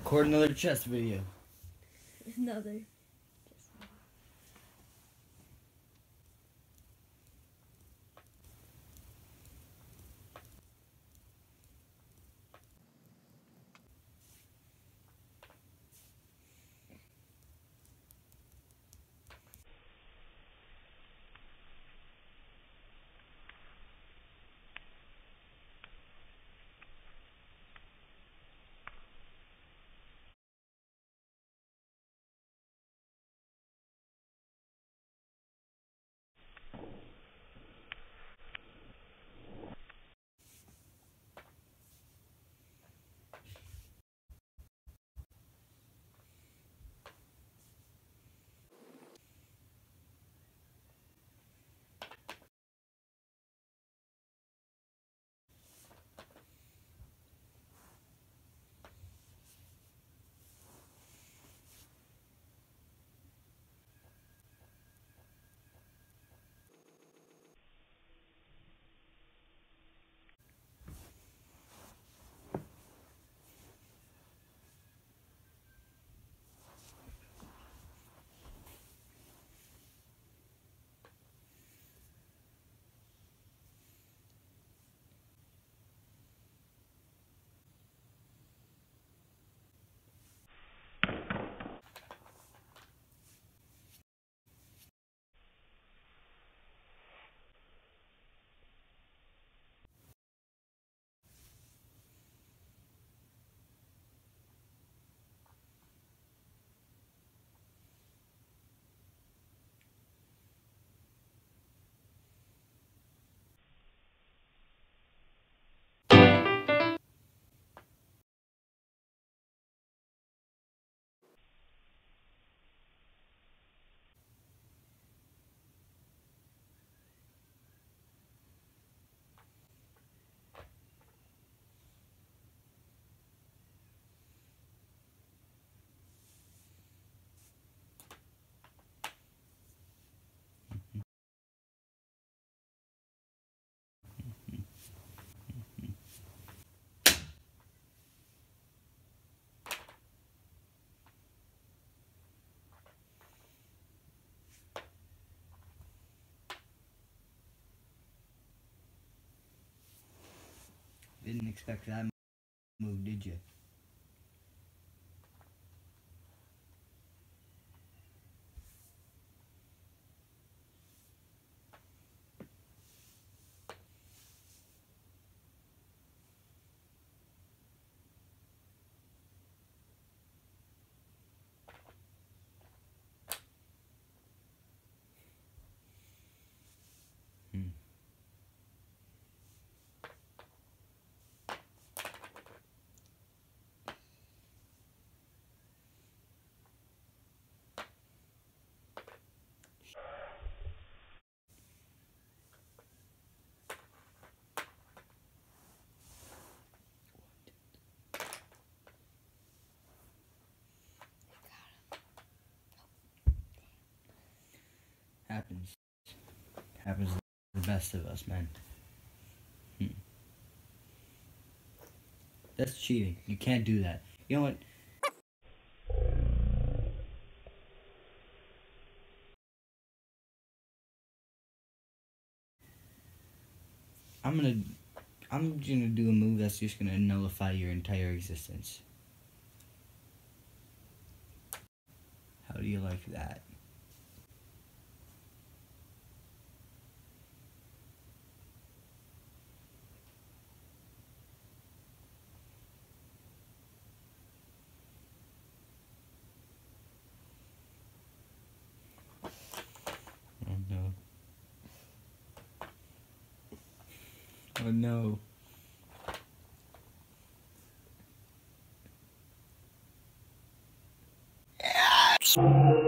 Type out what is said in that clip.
Record another chess video. Another. Didn't expect that move, did you? Happens to the best of us, man. That's cheating. You can't do that. You know what? I'm gonna do a move that's just gonna nullify your entire existence. How do you like that? Oh no. Oh no. Yeah.